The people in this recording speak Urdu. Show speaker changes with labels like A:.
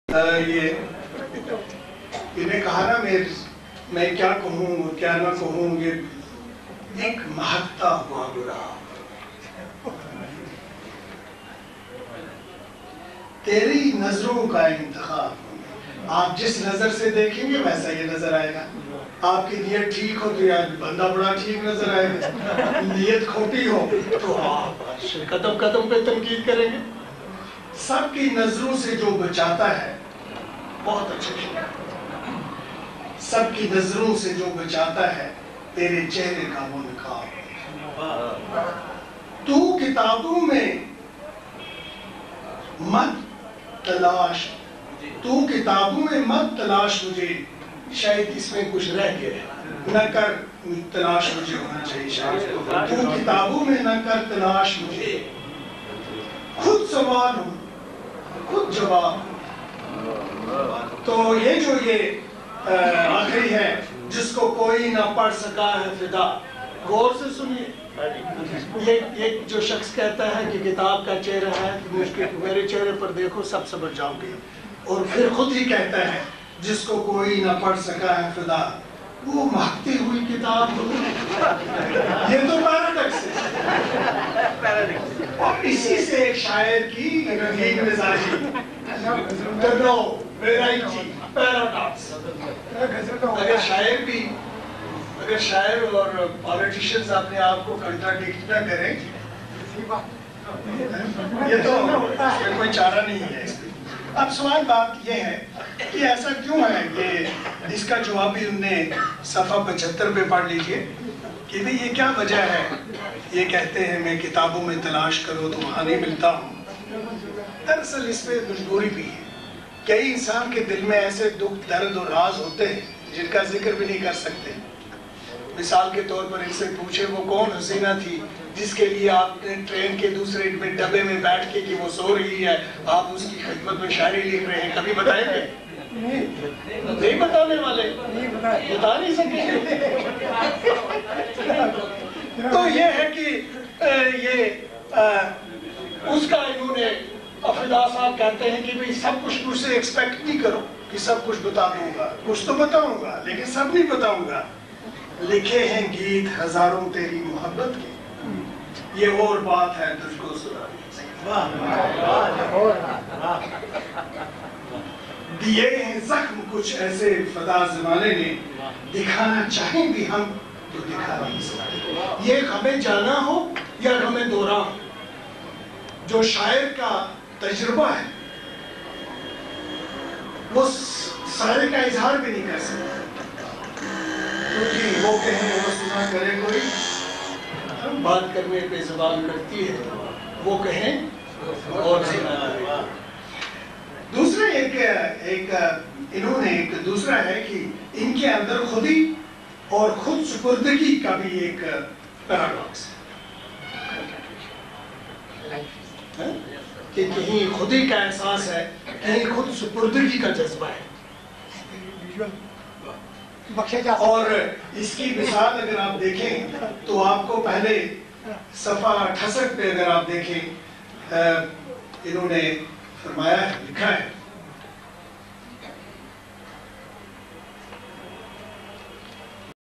A: یہ انہیں کہا نا میں کیا کہوں اور کیا نہ کہوں، یہ ایک مہکتا ہوا گناہ، تیری نظروں کا انتخاب، آپ جس نظر سے دیکھیں گے ویسا یہ نظر آئے گا۔ آپ کی نیت ٹھیک ہو تو یہ بندہ بڑا ٹھیک نظر آئے گا، نیت کھوٹی ہو تو آپ قدم قدم پہ تنقید کریں گے۔ سب کی نظروں سے جو بچاتا ہے بہت اچھے شکر، سب کی نظروں سے جو بچاتا ہے تیرے چہرے کا وہ نقاب۔ تو کتابوں میں مت تلاش، تو کتابوں میں مت تلاش مجھے، شاید اس میں کچھ رہ گیا ہے، نہ کر تلاش مجھے ہونا چاہیے شاید، تو کتابوں میں نہ کر تلاش مجھے، خود سوال ہوں خود جواب ہوں۔ تو یہ جو یہ آخری ہے، جس کو کوئی نہ پڑھ سکا ہے فدا، غور سے سنیے، یہ جو شخص کہتا ہے کہ کتاب کا چہرہ ہے، میرے چہرے پر دیکھو سب سمجھ جاؤ گے، اور پھر خود ہی کہتا ہے جس کو کوئی نہ پڑھ سکا ہے فدا، وہ مہکتی ہوئی کتاب ہو۔ یہ تو پیراڈکس ہے، اور اسی سے ایک شاعر کی رنگین مزاجی، پیراڈکس۔ اگر شاعر اور پالیٹیشنز اپنے آپ کو کنٹراڈکٹ نہ کریں، یہ تو اس میں کوئی چارہ نہیں ہے۔ اب سوال بات یہ ہے کہ ایسا کیوں ہے، کہ اس کا جواب بھی انہوں نے صفحہ 75 پہ پڑھ لیجئے کہ بھئی یہ کیا وجہ ہے، یہ کہتے ہیں میں کتابوں میں تلاش کرو تو وہاں نہیں ملتا ہوں۔ دراصل اس پہ مجبوری بھی ہے، کئی انسان کے دل میں ایسے دکھ درد اور راز ہوتے ہیں جن کا ذکر بھی نہیں کر سکتے۔ مثال کے طور پر ان سے پوچھے وہ کون حسینہ تھی جس کے لیے آپ نے ٹرین کے دوسرے ڈبے میں بیٹھ کے کہ وہ سو رہی ہے آپ اس کی خدمت میں شاعری لکھ رہے ہیں، کبھی بتائیں گے؟ نہیں بتانے والے، بتا نہیں سکیں گے۔ تو یہ ہے کہ یہ اس کا انہوں نے، فدا صاحب کہتے ہیں کہ بھئی سب کچھ مجھ سے ایکسپیکٹ نہیں کرو کہ سب کچھ بتا دوں گا، کچھ تو بتاؤں گا لیکن سب نہیں بتاؤں گا۔ لکھے ہیں گیت ہزاروں تیری محبت کے، یہ اور بات ہے تجھ کو سنانی۔ دیے ہیں زخم کچھ ایسے فدا زمانے نے، دکھانا چاہیں بھی ہم تو دکھا نہیں سکتے۔ یہ غمِ جانا ہو یا غمِ دوران، جو شاعر کا تجربہ ہے وہ سارے کا اظہار بھی نہیں کر سکتا، کیونکہ وہ کہیں وہ سنا کرے کوئی، بات کرنے پہ زبان کرتی ہے، وہ کہیں اور سنا کرے۔ دوسرا ایک انہوں نے ایک دوسرا ہے کہ ان کے اندر خودی اور خود سپردگی کا بھی ایک پیراڈاکس ہے، کہ کہیں خودی کا احساس ہے، کہیں خود سپردگی کا جذبہ ہے۔ اور اس کی مثال اگر آپ دیکھیں تو آپ کو پہلے صفحہ 68 پہ اگر آپ دیکھیں انہوں نے فرمایا ہے، لکھا ہے